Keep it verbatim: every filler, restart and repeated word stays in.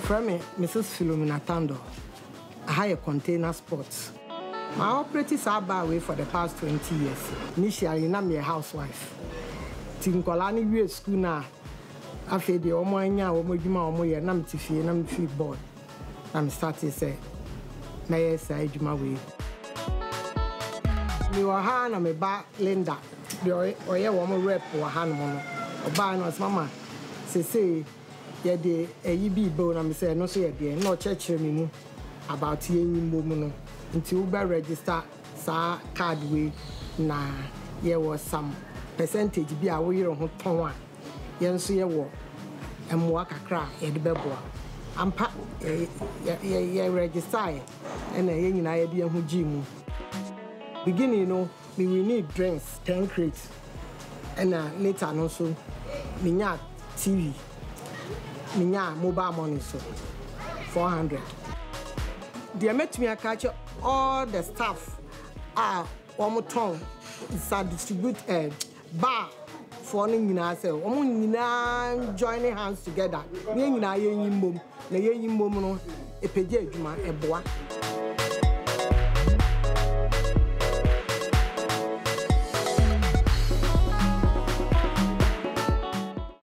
From me, Missus Philomena Tando, I hire container sports. My operatives are by way for the past twenty years. Initially, I'm a housewife. Tinkolani we school now. I feel the Omoya, Omojima, Omoya, Nam Tifi, Nam Fi board. I'm starting to say, May I say, Juma way. You are hand on my back, Linda. The Oya woman rep or hand mono. Or buy us, Mamma. Say, say, yeah, the A E B bone, I'm saying, no, say, no church me about Nyin Mbom until we register sa card way na there was some percentage be away on ton yen so ye wo emwa kakra e de beboa ampa ye ye register e na ye nyina ye de hu gimu beginning no we will need drinks ten crates and later no so me nya T V me nya mobile money so four hundred. They met me a catch all the staff are one tongue is a distribute a bar for Nyin say Omo joining hands together. Nyin Mbom, na Nyin Mbom no e peje adwuma e boa.